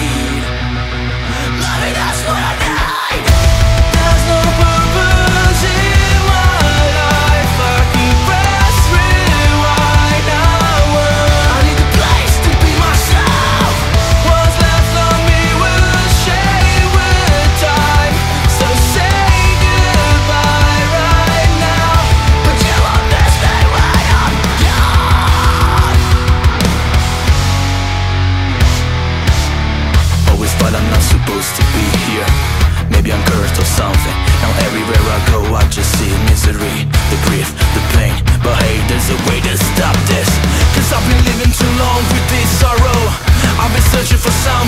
need. Maybe that's what I need. There's no purpose in my life. I keep press rewind now. I need a place to be myself. What's left of me will shade with time. So say goodbye right now. But you won't miss me when I'm gone. Always thought I'm not supposed to be here. Maybe I'm cursed or something. Now everywhere I go I just see misery, the grief, the pain. But hey, there's a way to stop this. Cause I've been living too long with this sorrow. I've been searching for some